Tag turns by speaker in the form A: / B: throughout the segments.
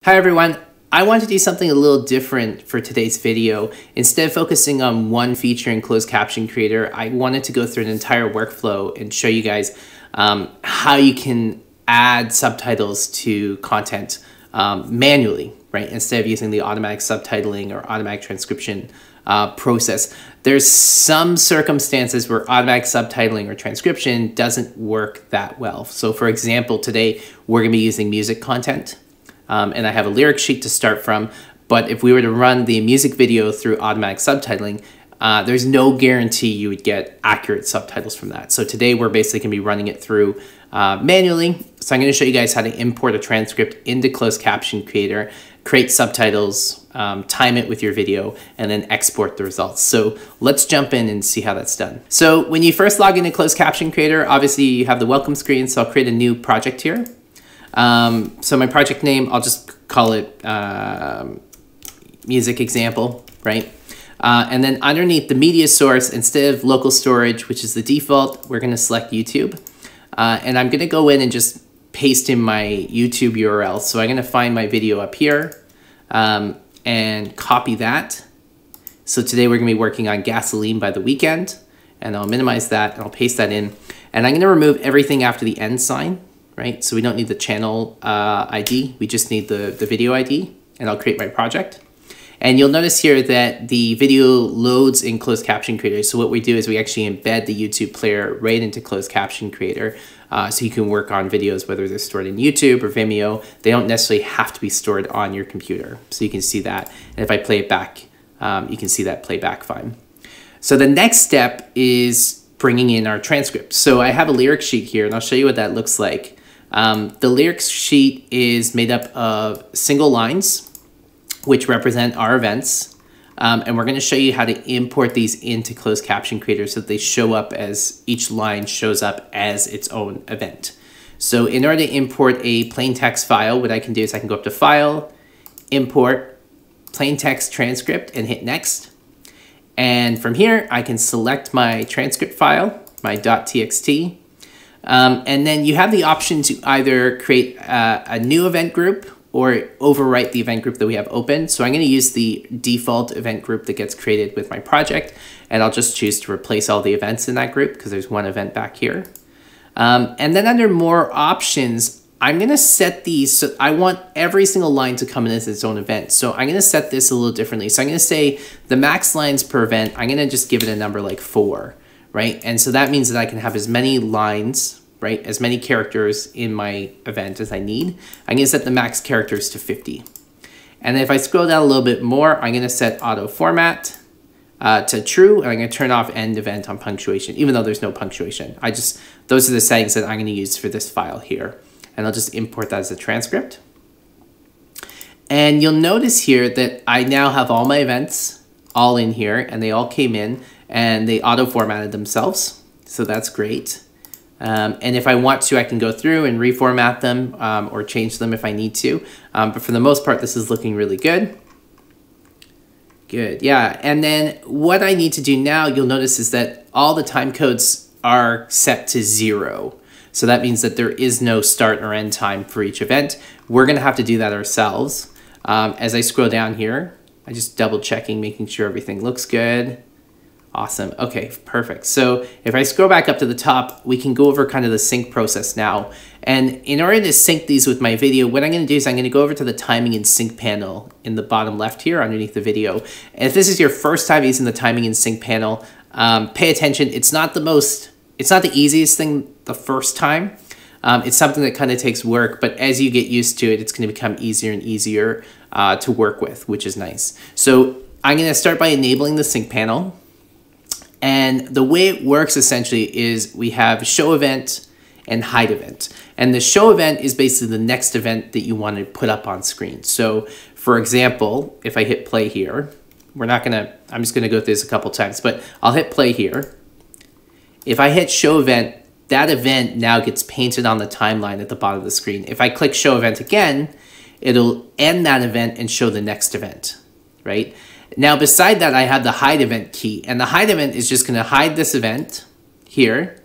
A: Hi everyone, I want to do something a little different for today's video. Instead of focusing on one feature in Closed Caption Creator, I wanted to go through an entire workflow and show you guys how you can add subtitles to content manually, right? Instead of using the automatic subtitling or automatic transcription process. There's some circumstances where automatic subtitling or transcription doesn't work that well. So for example, today we're gonna be using music content. And I have a lyric sheet to start from, but if we were to run the music video through automatic subtitling, there's no guarantee you would get accurate subtitles from that. So today we're basically gonna be running it through manually. So I'm gonna show you guys how to import a transcript into Closed Caption Creator, create subtitles, time it with your video, and then export the results. So let's jump in and see how that's done. So when you first log into Closed Caption Creator, obviously you have the welcome screen, so I'll create a new project here. So my project name, I'll just call it music example, right? And then underneath the media source, instead of local storage, which is the default, we're gonna select YouTube. And I'm gonna go in and just paste in my YouTube URL. So I'm gonna find my video up here and copy that. So today we're gonna be working on Gasoline by The Weeknd, and I'll minimize that and I'll paste that in. And I'm gonna remove everything after the end sign. Right, so we don't need the channel ID, we just need the video ID, and I'll create my project. And you'll notice here that the video loads in Closed Caption Creator. So what we do is we actually embed the YouTube player right into Closed Caption Creator, so you can work on videos, whether they're stored in YouTube or Vimeo. They don't necessarily have to be stored on your computer. So you can see that, and if I play it back, you can see that playback fine. So the next step is bringing in our transcript. So I have a lyric sheet here, and I'll show you what that looks like. The lyrics sheet is made up of single lines, which represent our events. And we're going to show you how to import these into Closed Caption Creator so that they show up as each line shows up as its own event. So in order to import a plain text file, what I can do is I can go up to File, Import, Plain Text Transcript, and hit Next. And from here, I can select my transcript file, my .txt. And then you have the option to either create a new event group or overwrite the event group that we have open. So I'm going to use the default event group that gets created with my project, and I'll just choose to replace all the events in that group because there's one event back here. And then under more options, I'm going to set these, so I want every single line to come in as its own event. So I'm going to set this a little differently. So I'm going to say the max lines per event, I'm going to just give it a number like 4. Right? And so that means that I can have as many lines, right, as many characters in my event as I need. I'm going to set the max characters to 50. And then if I scroll down a little bit more, I'm going to set auto format to true, and I'm going to turn off end event on punctuation, even though there's no punctuation. Those are the settings that I'm going to use for this file here. And I'll just import that as a transcript. And you'll notice here that I now have all my events all in here, and they all came in, and they auto-formatted themselves, so that's great. And if I want to, I can go through and reformat them or change them if I need to. But for the most part, this is looking really good. Good, yeah. And then what I need to do now, you'll notice, is that all the time codes are set to 0. So that means that there is no start or end time for each event. We're gonna have to do that ourselves. As I scroll down here, I'm just double checking, making sure everything looks good. Awesome. Okay, perfect. So if I scroll back up to the top, we can go over kind of the sync process now. And in order to sync these with my video, what I'm going to do is I'm going to go over to the timing and sync panel in the bottom left here underneath the video. And if this is your first time using the timing and sync panel, pay attention. It's not the easiest thing the first time. It's something that kind of takes work, but as you get used to it, it's going to become easier and easier to work with, which is nice. So I'm going to start by enabling the sync panel. And the way it works essentially is we have show event and hide event. And the show event is basically the next event that you want to put up on screen. So for example, if I hit play here, I'm just gonna go through this a couple times, but I'll hit play here. If I hit show event, that event now gets painted on the timeline at the bottom of the screen. If I click show event again, it'll end that event and show the next event, right? Now, beside that, I have the hide event key, and the hide event is just going to hide this event here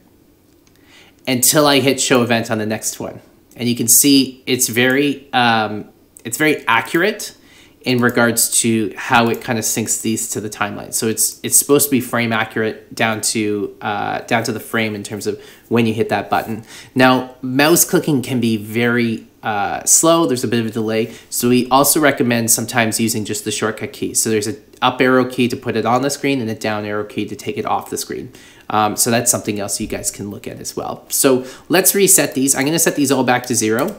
A: until I hit show event on the next one. And you can see it's very it's very accurate in regards to how it kind of syncs these to the timeline. So it's supposed to be frame accurate down to the frame in terms of when you hit that button. Now, mouse clicking can be very slow. There's a bit of a delay. So we also recommend sometimes using just the shortcut key. So there's an up arrow key to put it on the screen and a down arrow key to take it off the screen. So that's something else you guys can look at as well. So let's reset these. I'm going to set these all back to 0.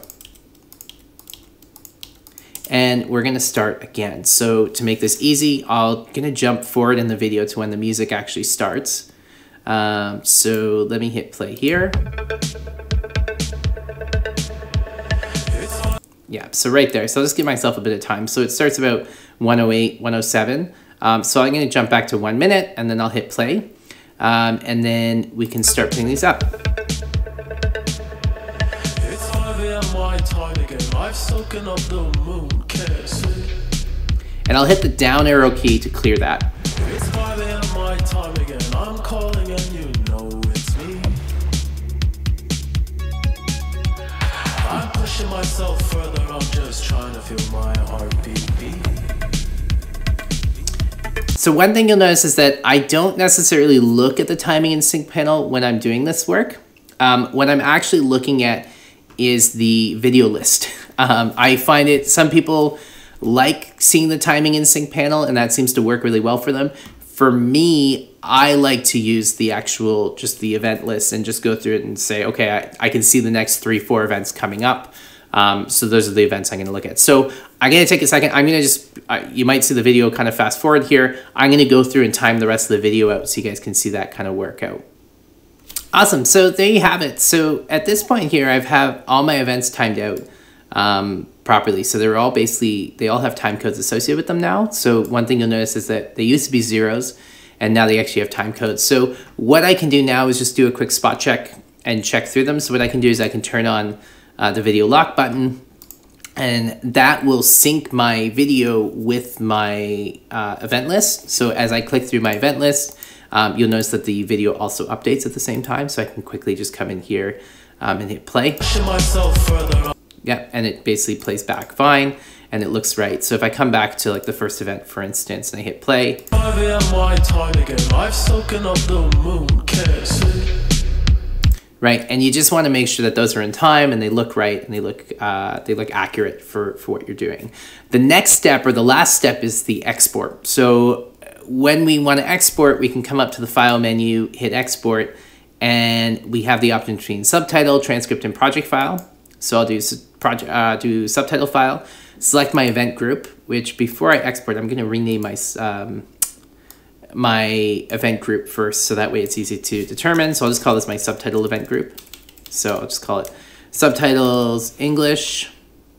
A: And we're going to start again. So to make this easy, I'm going to jump forward in the video to when the music actually starts. So let me hit play here. Yeah, so right there. So I'll just give myself a bit of time. So it starts about 108, 107. So I'm going to jump back to 1 minute and then I'll hit play. And then we can start putting these up. And I'll hit the down arrow key to clear that. It's 5 a.m. my time again. I'm calling and you know it's me. I'm pushing myself further. I'm just trying to feel my heartbeat beat. So one thing you'll notice is that I don't necessarily look at the timing and sync panel when I'm doing this work. What I'm actually looking at is the video list. I find some people like seeing the timing and sync panel, and that seems to work really well for them. For me, I like to use the actual, just the event list and just go through it and say, okay, I can see the next 3-4 events coming up. So those are the events I'm gonna look at. So I'm gonna take a second. I'm gonna just, you might see the video kind of fast forward here. I'm gonna go through and time the rest of the video out so you guys can see that kind of work out. Awesome, so there you have it. So at this point here, I have all my events timed out properly. So they're all basically, they all have time codes associated with them now. So one thing you'll notice is that they used to be zeros and now they actually have time codes. So what I can do now is just do a quick spot check and check through them. So what I can do is I can turn on the video lock button, and that will sync my video with my event list. So as I click through my event list, you'll notice that the video also updates at the same time. So I can quickly just come in here and hit play. Yeah, and it basically plays back fine and it looks right. So if I come back to like the first event, for instance, and I hit play. Right, and you just want to make sure that those are in time and they look right and they look accurate for what you're doing. The next step, or the last step, is the export. So when we want to export, we can come up to the file menu, hit export, and we have the option between subtitle, transcript, and project file. So I'll do subtitle file, select my event group, which before I export, I'm going to rename my my event group first, so that way it's easy to determine. So I'll just call this my subtitle event group. So I'll just call it subtitles English.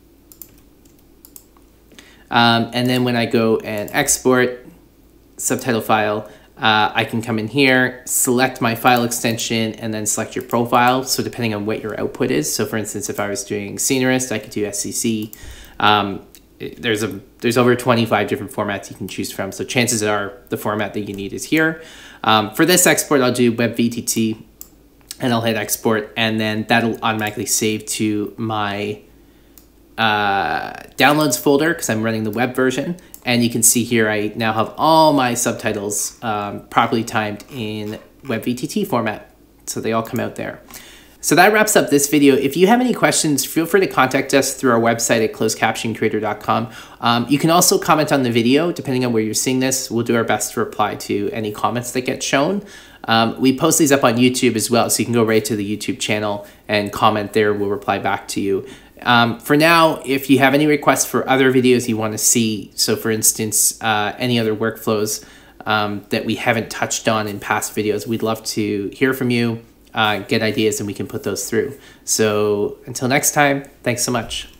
A: And then when I go and export subtitle file, I can come in here, select my file extension, and then select your profile. So depending on what your output is. So for instance, if I was doing Scenarist, I could do SCC. There's over 25 different formats you can choose from. So chances are the format that you need is here. For this export, I'll do WebVTT and I'll hit export, and then that'll automatically save to my downloads folder because I'm running the web version. And you can see here, I now have all my subtitles properly timed in WebVTT format. So they all come out there. So that wraps up this video. If you have any questions, feel free to contact us through our website at closedcaptioncreator.com. You can also comment on the video, depending on where you're seeing this. We'll do our best to reply to any comments that get shown. We post these up on YouTube as well, so you can go right to the YouTube channel and comment there. We'll reply back to you. For now, if you have any requests for other videos you want to see, so for instance, any other workflows that we haven't touched on in past videos, we'd love to hear from you. Get ideas and we can put those through. So until next time, thanks so much.